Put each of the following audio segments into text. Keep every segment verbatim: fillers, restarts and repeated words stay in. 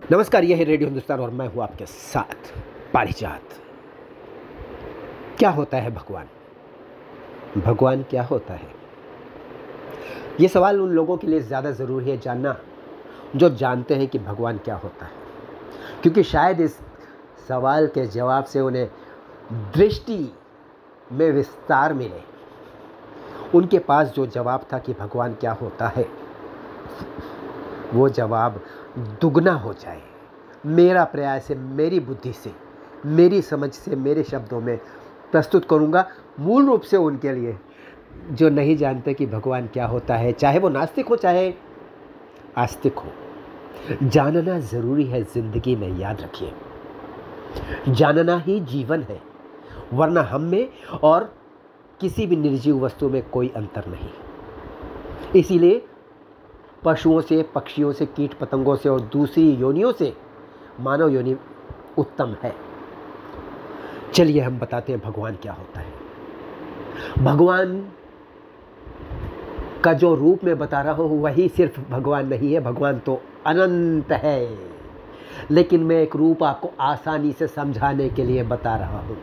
नमस्कार, यह है रेडियो हिंदुस्तान और मैं हूं आपके साथ पारिजात। क्या होता है भगवान? भगवान क्या होता है? ये सवाल उन लोगों के लिए ज़्यादा ज़रूरी है जानना जो जानते हैं कि भगवान क्या होता है, क्योंकि शायद इस सवाल के जवाब से उन्हें दृष्टि में विस्तार मिले। उनके पास जो जवाब था कि भगवान क्या होता है, वो जवाब दुगना हो जाए। मेरा प्रयास है, मेरी बुद्धि से, मेरी समझ से, मेरे शब्दों में प्रस्तुत करूंगा, मूल रूप से उनके लिए जो नहीं जानते कि भगवान क्या होता है, चाहे वो नास्तिक हो चाहे आस्तिक हो। जानना ज़रूरी है ज़िंदगी में, याद रखिए। जानना ही जीवन है, वरना हम में और किसी भी निर्जीव वस्तु में कोई अंतर नहीं। इसीलिए पशुओं से, पक्षियों से, कीट पतंगों से और दूसरी योनियों से मानव योनि उत्तम है। चलिए हम बताते हैं भगवान क्या होता है। भगवान का जो रूप मैं बता रहा हूँ वही सिर्फ भगवान नहीं है, भगवान तो अनंत है। लेकिन मैं एक रूप आपको आसानी से समझाने के लिए बता रहा हूँ।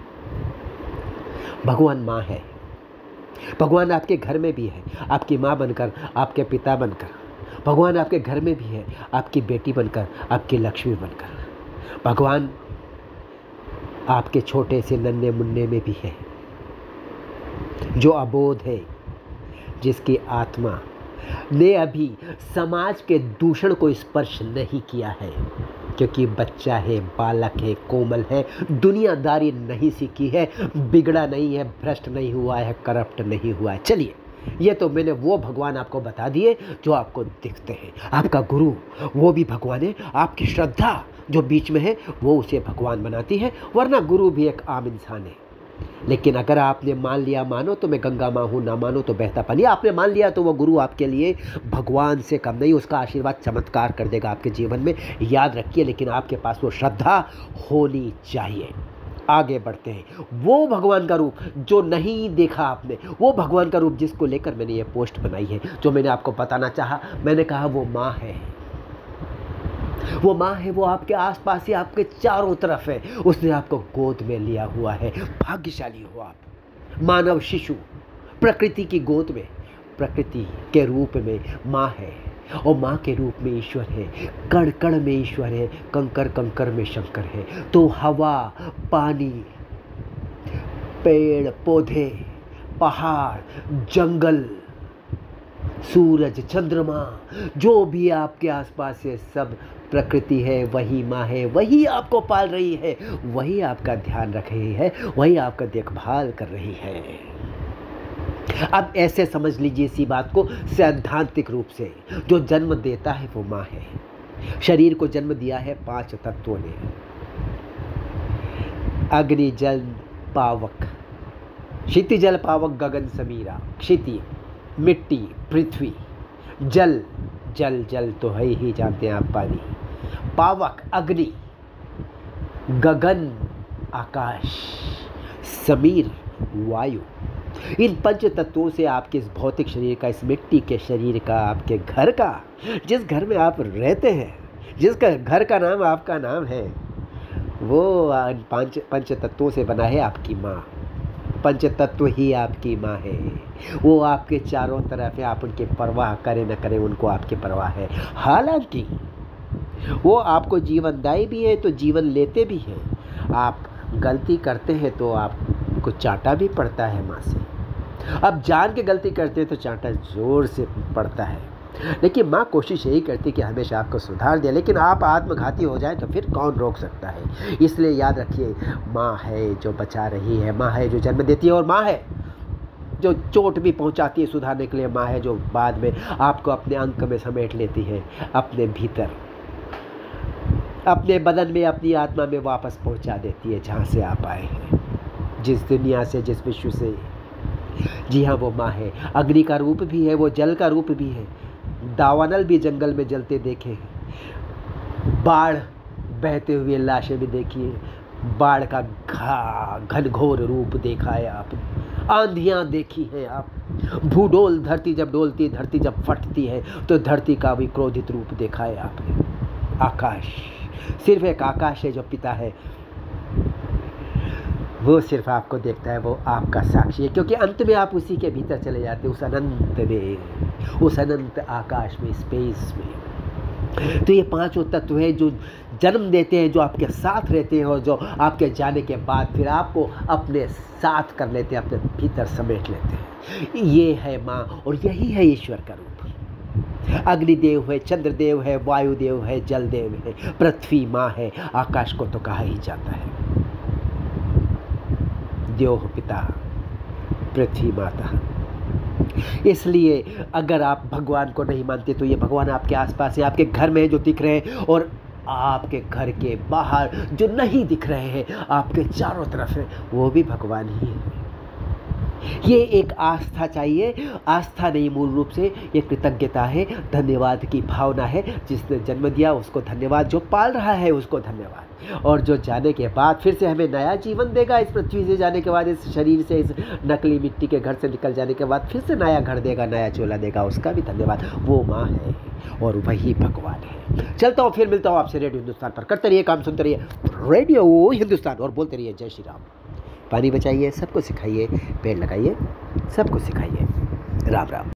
भगवान माँ है। भगवान आपके घर में भी है, आपकी माँ बनकर, आपके पिता बनकर। भगवान आपके घर में भी है, आपकी बेटी बनकर, आपकी लक्ष्मी बनकर। भगवान आपके छोटे से नन्हे मुन्ने में भी है, जो अबोध है, जिसकी आत्मा ने अभी समाज के दूषण को स्पर्श नहीं किया है, क्योंकि बच्चा है, बालक है, कोमल है, दुनियादारी नहीं सीखी है, बिगड़ा नहीं है, भ्रष्ट नहीं हुआ है, करप्ट नहीं हुआ है। चलिए, ये तो मैंने वो भगवान आपको बता दिए जो आपको दिखते हैं। आपका गुरु वो भी भगवान है, आपकी श्रद्धा जो बीच में है वो उसे भगवान बनाती है, वरना गुरु भी एक आम इंसान है। लेकिन अगर आपने मान लिया, मानो तो मैं गंगा माँ हूँ, ना मानो तो बहता पानी, आपने मान लिया तो वो गुरु आपके लिए भगवान से कम नहीं, उसका आशीर्वाद चमत्कार कर देगा आपके जीवन में। याद रखिए, लेकिन आपके पास वो श्रद्धा होनी चाहिए। आगे बढ़ते हैं। वो भगवान का रूप जो नहीं देखा आपने, वो भगवान का रूप जिसको लेकर मैंने ये पोस्ट बनाई है, जो मैंने आपको बताना चाहा, मैंने कहा वो माँ है। वो माँ है, वो आपके आसपास ही, आपके चारों तरफ है। उसने आपको गोद में लिया हुआ है। भाग्यशाली हो आप, मानव शिशु प्रकृति की गोद में, प्रकृति के रूप में माँ है, और माँ के रूप में ईश्वर है। कण कण में ईश्वर है, कंकर कंकर में शंकर है। तो हवा, पानी, पेड़ पौधे, पहाड़, जंगल, सूरज, चंद्रमा, जो भी आपके आसपास है, सब प्रकृति है। वही माँ है, वही आपको पाल रही है, वही आपका ध्यान रख रही है, वही आपका देखभाल कर रही है। अब ऐसे समझ लीजिए इसी बात को सैद्धांतिक रूप से, जो जन्म देता है वो माँ है। शरीर को जन्म दिया है पांच तत्वों ने: अग्नि, जल, पावक, क्षिति, जल, पावक, गगन, समीरा। क्षिति मिट्टी, पृथ्वी। जल, जल जल तो है ही, जानते हैं आप, पानी। पावक अग्नि, गगन आकाश, समीर वायु। इन पंच तत्वों से आपके इस भौतिक शरीर का, इस मिट्टी के शरीर का, आपके घर का, जिस घर में आप रहते हैं, जिसका घर का नाम आपका नाम है, वो पंच पंच तत्वों से बना है आपकी माँ। पंच तत्व ही आपकी माँ है। वो आपके चारों तरफ है, आप उनकी परवाह करें न करें, उनको आपकी परवाह है। हालांकि वो आपको जीवनदायी भी है तो जीवन लेते भी हैं। आप गलती करते हैं तो आपको चांटा भी पड़ता है माँ से। अब जान के गलती करते हैं तो चांटा ज़ोर से पड़ता है, लेकिन माँ कोशिश यही करती कि हमेशा आपको सुधार दे। लेकिन आप आत्मघाती हो जाए तो फिर कौन रोक सकता है। इसलिए याद रखिए, माँ है जो बचा रही है, माँ है जो जन्म देती है, और माँ है जो चोट भी पहुंचाती है सुधारने के लिए। माँ है जो बाद में आपको अपने अंक में समेट लेती है, अपने भीतर, अपने बदन में, अपनी आत्मा में वापस पहुंचा देती है, जहाँ से आप आए हैं, जिस दुनिया से, जिस विश्व से। जी हाँ, वो माँ है। अग्नि का रूप भी है, वो जल का रूप भी है। दावानल भी जंगल में जलते देखे हैं, बाढ़ बहते हुए लाशें भी देखी है, बाढ़ का घा घनघोर रूप देखा है आपने, आंधियाँ देखी हैं आप, भूडोल धरती जब डोलती, धरती जब फटती है तो धरती का भी क्रोधित रूप देखा है आपने। आकाश, सिर्फ एक आकाश है जो पिता है, वो सिर्फ आपको देखता है, वो आपका साक्षी है, क्योंकि अंत में आप उसी के भीतर चले जाते हैं, उस अनंत में, उस अनंत आकाश में, स्पेस में। तो ये पांचों तत्व हैं जो जन्म देते हैं, जो आपके साथ रहते हैं और जो आपके जाने के बाद फिर आपको अपने साथ कर लेते हैं, अपने भीतर समेट लेते हैं। ये है माँ, और यही है ईश्वर का रूप। अग्निदेव है, चंद्रदेव है, वायुदेव है, जलदेव है, पृथ्वी माँ है, आकाश को तो कहा ही जाता है द्योः पिता, पृथ्वी माता। इसलिए अगर आप भगवान को नहीं मानते तो ये भगवान आपके आसपास है, आपके घर में जो दिख रहे हैं, और आपके घर के बाहर जो नहीं दिख रहे हैं, आपके चारों तरफ है, वो भी भगवान ही है। ये एक आस्था चाहिए, आस्था नहीं, मूल रूप से ये कृतज्ञता है, धन्यवाद की भावना है। जिसने जन्म दिया उसको धन्यवाद, जो पाल रहा है उसको धन्यवाद, और जो जाने के बाद फिर से हमें नया जीवन देगा, इस पृथ्वी से जाने के बाद, इस शरीर से, इस नकली मिट्टी के घर से निकल जाने के बाद फिर से नया घर देगा, नया चोला देगा, उसका भी धन्यवाद। वो माँ है और वही भगवान है। चलता हूँ, फिर मिलता हूँ आपसे रेडियो हिंदुस्तान पर। करते रहिए काम, सुनते रहिए रेडियो हिंदुस्तान, और बोलते रहिए जय श्री राम। पानी बचाइए, सबको सिखाइए, पेड़ लगाइए, सबको सिखाइए। राम राम।